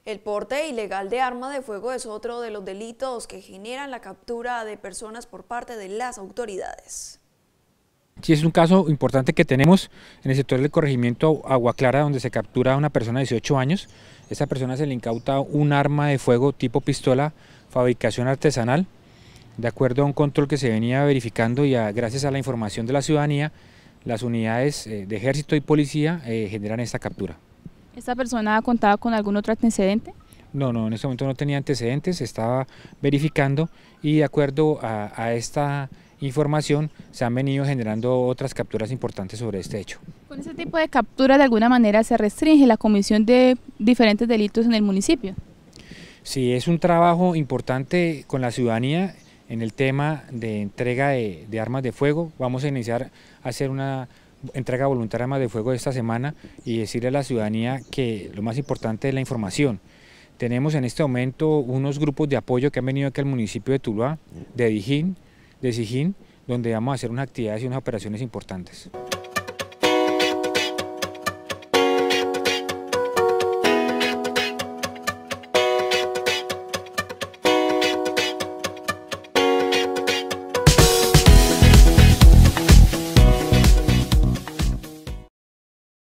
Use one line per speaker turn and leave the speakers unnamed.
El porte ilegal de arma de fuego es otro de los delitos que generan la captura de personas por parte de las autoridades.
Sí, es un caso importante que tenemos en el sector del corregimiento Agua Clara, donde se captura a una persona de 18 años. Esa persona se le incauta un arma de fuego tipo pistola, fabricación artesanal. De acuerdo a un control que se venía verificando y gracias a la información de la ciudadanía, las unidades de ejército y policía generan esta captura.
¿Esta persona contaba con algún otro antecedente?
No, en este momento no tenía antecedentes, se estaba verificando y de acuerdo a esta información se han venido generando otras capturas importantes sobre este hecho.
¿Con ese tipo de captura de alguna manera se restringe la comisión de diferentes delitos en el municipio?
Sí, es un trabajo importante con la ciudadanía en el tema de entrega de armas de fuego. Vamos a iniciar a hacer una entrega voluntaria de armas de fuego esta semana y decirle a la ciudadanía que lo más importante es la información. Tenemos en este momento unos grupos de apoyo que han venido aquí al municipio de Tuluá, de Sijín, donde vamos a hacer unas actividades y unas operaciones importantes.